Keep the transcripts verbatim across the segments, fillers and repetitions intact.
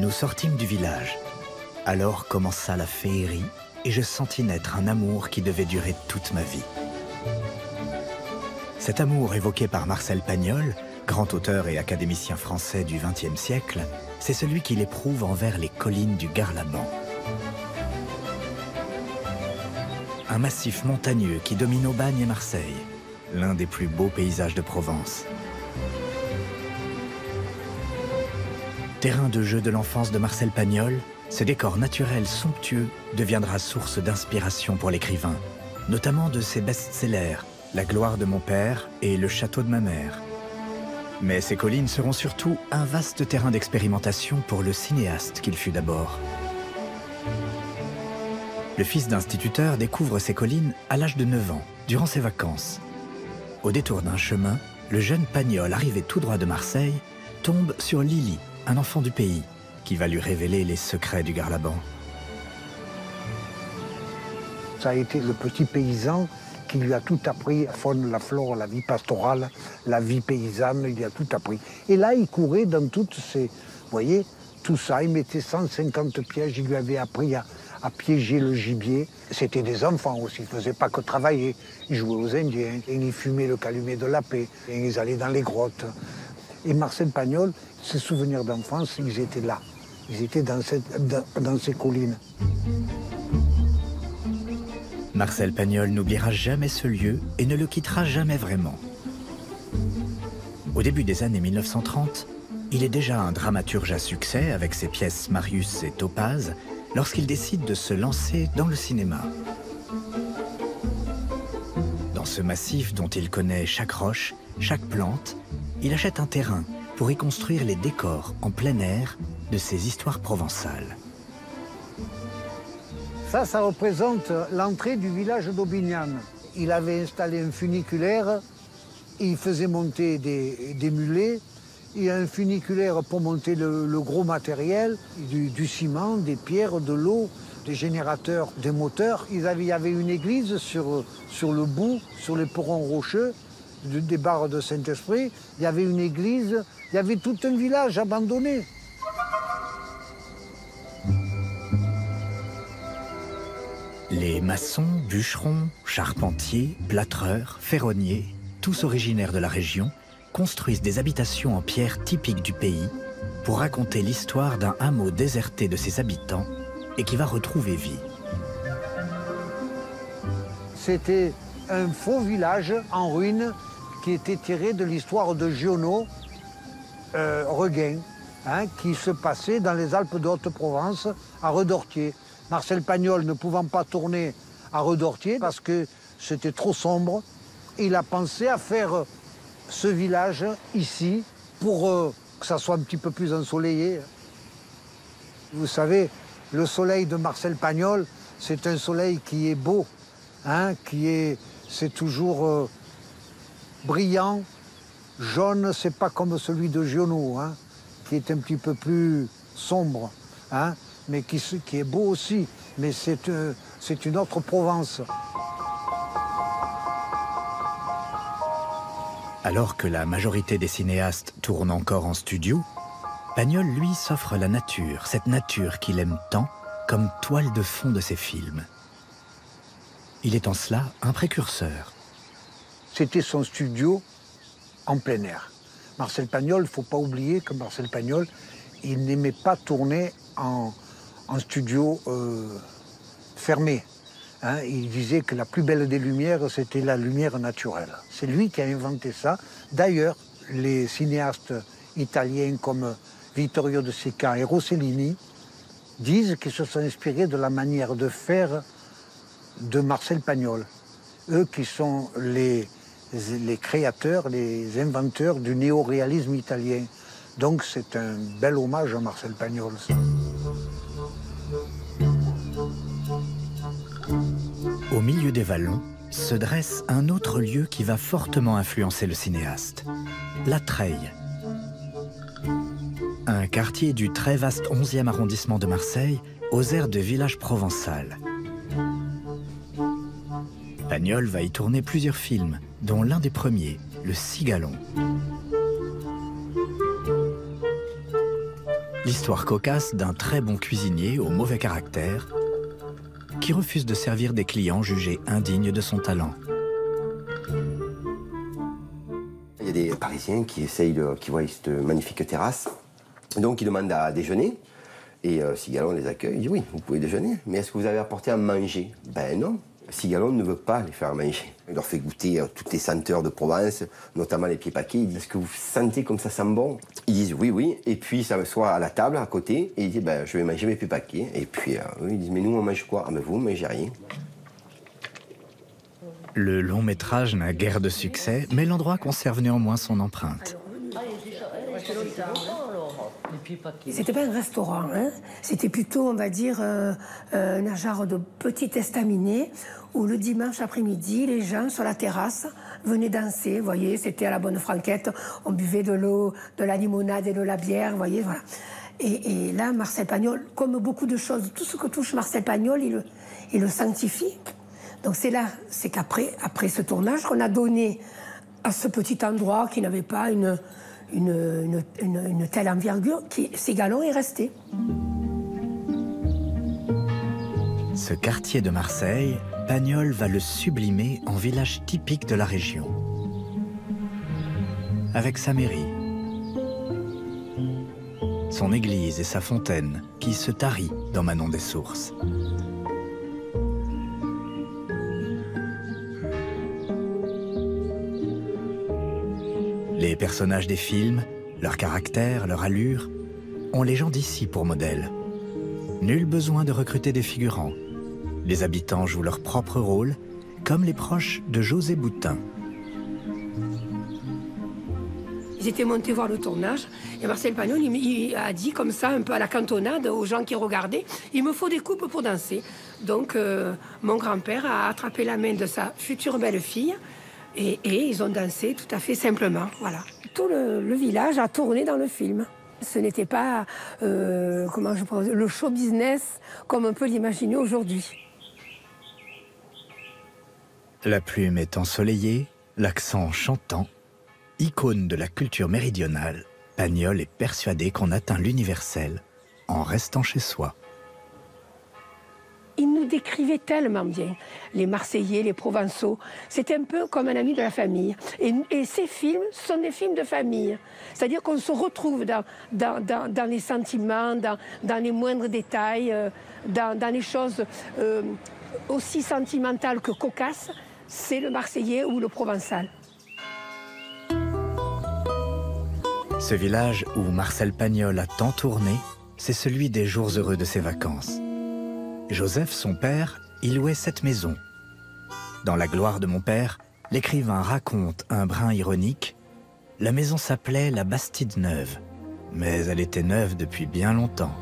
Nous sortîmes du village. Alors commença la féerie et je sentis naître un amour qui devait durer toute ma vie. Cet amour évoqué par Marcel Pagnol, grand auteur et académicien français du vingtième siècle, c'est celui qu'il éprouve envers les collines du Garlaban. Un massif montagneux qui domine Aubagne et Marseille, l'un des plus beaux paysages de Provence. Terrain de jeu de l'enfance de Marcel Pagnol, ce décor naturel somptueux deviendra source d'inspiration pour l'écrivain, notamment de ses best-sellers « La gloire de mon père » et « Le château de ma mère ». Mais ces collines seront surtout un vaste terrain d'expérimentation pour le cinéaste qu'il fut d'abord. Le fils d'instituteur découvre ces collines à l'âge de neuf ans, durant ses vacances. Au détour d'un chemin, le jeune Pagnol, arrivé tout droit de Marseille, tombe sur Lily, un enfant du pays, qui va lui révéler les secrets du Garlaban. Ça a été le petit paysan qui lui a tout appris, la faune, la flore, la vie pastorale, la vie paysanne, il lui a tout appris. Et là, il courait dans toutes ces... Vous voyez, tout ça, il mettait cent cinquante pièges, il lui avait appris à, à piéger le gibier. C'était des enfants aussi, ils ne faisaient pas que travailler. Ils jouaient aux Indiens, et ils fumaient le calumet de la paix, et ils allaient dans les grottes. Et Marcel Pagnol, ses souvenirs d'enfance, ils étaient là. Ils étaient dans, cette, dans, dans ces collines. Marcel Pagnol n'oubliera jamais ce lieu et ne le quittera jamais vraiment. Au début des années mille neuf cent trente, il est déjà un dramaturge à succès avec ses pièces Marius et Topaz lorsqu'il décide de se lancer dans le cinéma. Dans ce massif dont il connaît chaque roche, chaque plante, il achète un terrain pour y construire les décors en plein air de ses histoires provençales. Ça, ça représente l'entrée du village d'Aubignan. Il avait installé un funiculaire, il faisait monter des, des mulets, il y a un funiculaire pour monter le, le gros matériel, du, du ciment, des pierres, de l'eau, des générateurs, des moteurs. Il, avait, il y avait une église sur, sur le bout, sur les porons rocheux, des barres de Saint-Esprit. Il y avait une église, il y avait tout un village abandonné. Les maçons, bûcherons, charpentiers, plâtreurs, ferronniers, tous originaires de la région, construisent des habitations en pierre typiques du pays pour raconter l'histoire d'un hameau déserté de ses habitants et qui va retrouver vie. C'était un faux village en ruine qui était tiré de l'histoire de Giono, euh, Reguin, hein, qui se passait dans les Alpes de Haute-Provence, à Redortier. Marcel Pagnol, ne pouvant pas tourner à Redortier parce que c'était trop sombre, il a pensé à faire ce village ici pour euh, que ça soit un petit peu plus ensoleillé. Vous savez, le soleil de Marcel Pagnol, c'est un soleil qui est beau, hein, qui est, c'est toujours euh, brillant, jaune, c'est pas comme celui de Giono, hein, qui est un petit peu plus sombre, hein, mais qui, qui est beau aussi, mais c'est euh, c'est une autre Provence. Alors que la majorité des cinéastes tournent encore en studio, Pagnol, lui, s'offre la nature, cette nature qu'il aime tant, comme toile de fond de ses films. Il est en cela un précurseur. C'était son studio en plein air. Marcel Pagnol, il ne faut pas oublier que Marcel Pagnol, il n'aimait pas tourner en, en studio euh, fermé. Hein, il disait que la plus belle des lumières, c'était la lumière naturelle. C'est lui qui a inventé ça. D'ailleurs, les cinéastes italiens comme Vittorio De Sica et Rossellini disent qu'ils se sont inspirés de la manière de faire de Marcel Pagnol. Eux qui sont les, les créateurs, les inventeurs du néoréalisme italien. Donc c'est un bel hommage à Marcel Pagnol. Au milieu des vallons se dresse un autre lieu qui va fortement influencer le cinéaste, la Treille. Un quartier du très vaste onzième arrondissement de Marseille, aux airs de village provençal. Pagnol va y tourner plusieurs films, dont l'un des premiers, Le Cigallon. L'histoire cocasse d'un très bon cuisinier au mauvais caractère qui refuse de servir des clients jugés indignes de son talent. Il y a des Parisiens qui essayent de, qui voient cette magnifique terrasse, donc ils demandent à déjeuner. Et euh, Cigalon les accueille, il dit oui, vous pouvez déjeuner, mais est-ce que vous avez apporté à manger? Ben non, Cigalon ne veut pas les faire manger. Il leur fait goûter euh, toutes les senteurs de Provence, notamment les pieds paquets. Il dit, est-ce que vous sentez comme ça sent bon? Ils disent oui, oui, et puis ça s'assoit à la table à côté, et il dit ben je vais manger mes pieds paquets. Et puis euh, eux, ils disent mais nous on mange quoi? Ah mais vous, vous mangez rien. Le long métrage n'a guère de succès, mais l'endroit conserve néanmoins son empreinte. C'était pas un restaurant, hein. C'était plutôt, on va dire, euh, euh, un genre de petit estaminet où le dimanche après-midi, les gens sur la terrasse venaient danser. Vous voyez, c'était à la bonne franquette. On buvait de l'eau, de la limonade et de la bière. Vous voyez, voilà. Et, et là, Marcel Pagnol, comme beaucoup de choses, tout ce que touche Marcel Pagnol, il le, il le sanctifie. Donc c'est là, c'est qu'après, après ce tournage, qu'on a donné à ce petit endroit qui n'avait pas une Une, une, une, une telle envergure qui, Cigalon est resté. Ce quartier de Marseille, Pagnol va le sublimer en village typique de la région. Avec sa mairie, son église et sa fontaine qui se tarit dans Manon des Sources. Les personnages des films, leur caractère, leur allure, ont les gens d'ici pour modèle. Nul besoin de recruter des figurants. Les habitants jouent leur propre rôle, comme les proches de José Boutin. Ils étaient montés voir le tournage, et Marcel Pagnol il, il a dit comme ça, un peu à la cantonade, aux gens qui regardaient, il me faut des coupes pour danser. Donc euh, mon grand-père a attrapé la main de sa future belle-fille, Et, et ils ont dansé tout à fait simplement, voilà. Tout le, le village a tourné dans le film. Ce n'était pas, euh, comment je pense, le show business comme on peut l'imaginer aujourd'hui. La plume est ensoleillée, l'accent chantant. Icône de la culture méridionale, Pagnol est persuadé qu'on atteint l'universel en restant chez soi. Il nous décrivait tellement bien, les Marseillais, les Provençaux. C'était un peu comme un ami de la famille. Et, et ces films sont des films de famille. C'est-à-dire qu'on se retrouve dans, dans, dans, dans les sentiments, dans, dans les moindres détails, euh, dans, dans les choses euh, aussi sentimentales que cocasses. C'est le Marseillais ou le Provençal. Ce village où Marcel Pagnol a tant tourné, c'est celui des jours heureux de ses vacances. Joseph, son père, y louait cette maison. Dans La gloire de mon père, l'écrivain raconte un brin ironique. La maison s'appelait la Bastide Neuve, mais elle était neuve depuis bien longtemps.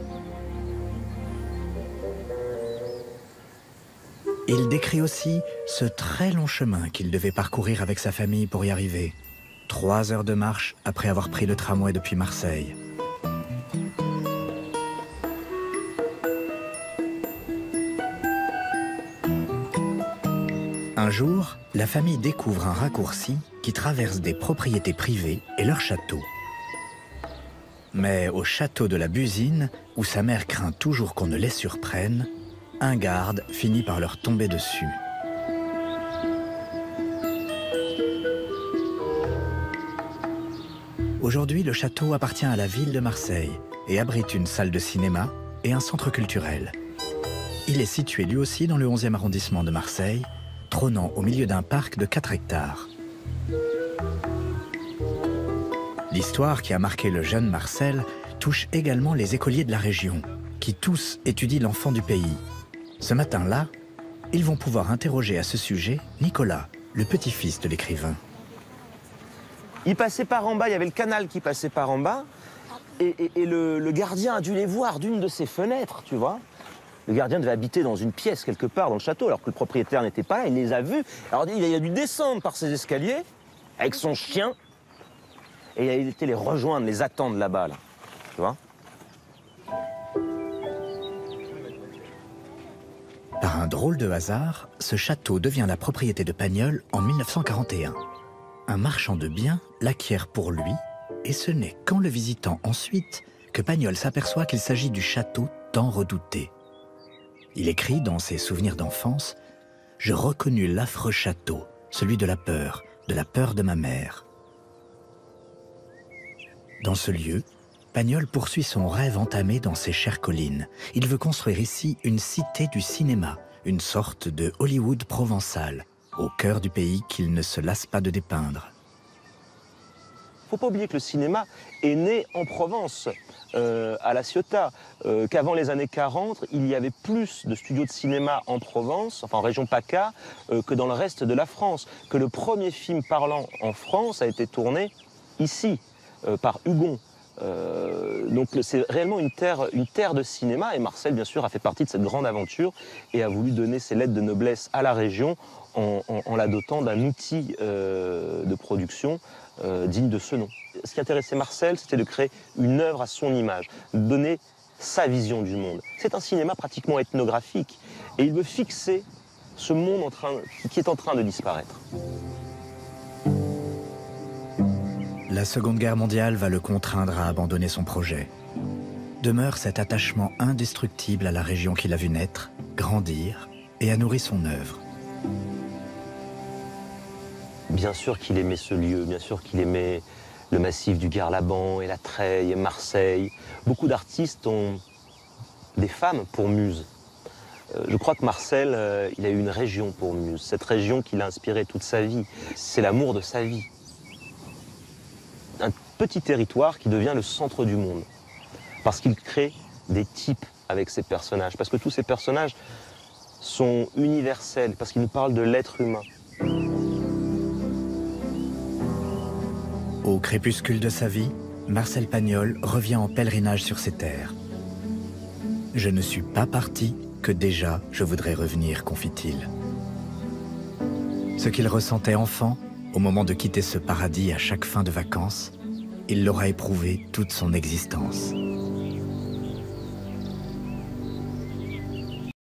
Il décrit aussi ce très long chemin qu'il devait parcourir avec sa famille pour y arriver. Trois heures de marche après avoir pris le tramway depuis Marseille. Un jour, la famille découvre un raccourci qui traverse des propriétés privées et leur château. Mais au château de la Busine, où sa mère craint toujours qu'on ne les surprenne, un garde finit par leur tomber dessus. Aujourd'hui, le château appartient à la ville de Marseille et abrite une salle de cinéma et un centre culturel. Il est situé lui aussi dans le onzième arrondissement de Marseille, trônant au milieu d'un parc de quatre hectares. L'histoire qui a marqué le jeune Marcel touche également les écoliers de la région, qui tous étudient l'enfant du pays. Ce matin-là, ils vont pouvoir interroger à ce sujet Nicolas, le petit-fils de l'écrivain. Il passait par en bas, il y avait le canal qui passait par en bas, et, et, et le, le gardien a dû les voir d'une de ses fenêtres, tu vois. Le gardien devait habiter dans une pièce quelque part dans le château, alors que le propriétaire n'était pas là, il les a vus. Alors il a dû descendre par ces escaliers, avec son chien, et il a été les rejoindre, les attendre là-bas, là, tu vois. Par un drôle de hasard, ce château devient la propriété de Pagnol en mille neuf cent quarante et un. Un marchand de biens l'acquiert pour lui, et ce n'est qu'en le visitant ensuite que Pagnol s'aperçoit qu'il s'agit du château tant redouté. Il écrit dans ses souvenirs d'enfance « Je reconnus l'affreux château, celui de la peur, de la peur de ma mère. » Dans ce lieu, Pagnol poursuit son rêve entamé dans ses chères collines. Il veut construire ici une cité du cinéma, une sorte de Hollywood provençal, au cœur du pays qu'il ne se lasse pas de dépeindre. Il ne faut pas oublier que le cinéma est né en Provence, euh, à La Ciotat, euh, qu'avant les années quarante, il y avait plus de studios de cinéma en Provence, enfin en région PACA, euh, que dans le reste de la France. Que le premier film parlant en France a été tourné ici, euh, par Hugon. Euh, donc c'est réellement une terre, une terre de cinéma, et Marcel, bien sûr, a fait partie de cette grande aventure et a voulu donner ses lettres de noblesse à la région en, en, en la dotant d'un outil euh, de production euh, digne de ce nom. Ce qui intéressait Marcel, c'était de créer une œuvre à son image, de donner sa vision du monde. C'est un cinéma pratiquement ethnographique, et il veut fixer ce monde en train, qui est en train de disparaître. La Seconde Guerre mondiale va le contraindre à abandonner son projet. Demeure cet attachement indestructible à la région qu'il a vu naître, grandir et a nourri son œuvre. Bien sûr qu'il aimait ce lieu, bien sûr qu'il aimait le massif du Garlaban et la Treille et Marseille. Beaucoup d'artistes ont des femmes pour muse. Euh, je crois que Marcel, euh, il a eu une région pour muse, cette région qui l'a inspiré toute sa vie. C'est l'amour de sa vie. Un petit territoire qui devient le centre du monde. Parce qu'il crée des types avec ses personnages. Parce que tous ces personnages sont universels, parce qu'ils nous parlent de l'être humain. Au crépuscule de sa vie, Marcel Pagnol revient en pèlerinage sur ses terres. « Je ne suis pas parti, que déjà je voudrais revenir », confie-t-il. Ce qu'il ressentait enfant, au moment de quitter ce paradis à chaque fin de vacances, il l'aura éprouvé toute son existence.